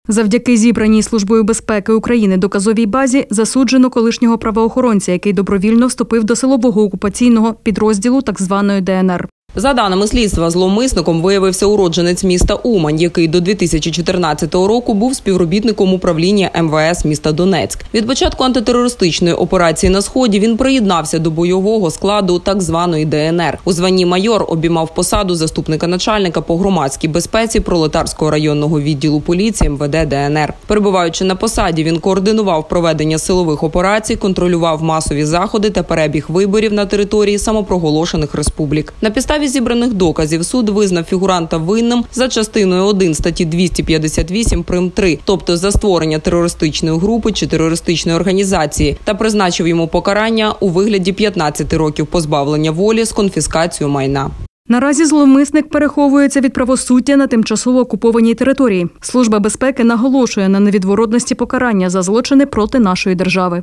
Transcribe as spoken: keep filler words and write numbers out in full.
Завдяки зібраній Службою безпеки України доказовій базі засуджено колишнього правоохоронця, який добровільно вступив до силового окупаційного підрозділу так званої Де Ен Ер. За даними слідства, зловмисником виявився уродженець міста Умань, який до дві тисячі чотирнадцятого року був співробітником управління Ем Ве Ес міста Донецьк. Від початку антитерористичної операції на Сході він приєднався до бойового складу так званої Де Ен Ер. У званні майор обіймав посаду заступника начальника по громадській безпеці Пролетарського районного відділу поліції Ем Ве Де Де Ен Ер. Перебуваючи на посаді, він координував проведення силових операцій, контролював масові заходи та перебіг виборів на території самопроголошених республік. На підставі зібраних доказів суд визнав фігуранта винним за частиною один статті двісті п'ятдесят вісім прим. три, тобто за створення терористичної групи чи терористичної організації, та призначив йому покарання у вигляді п'ятнадцяти років позбавлення волі з конфіскацією майна. Наразі зловмисник переховується від правосуддя на тимчасово окупованій території. Служба безпеки наголошує на невідворотності покарання за злочини проти нашої держави.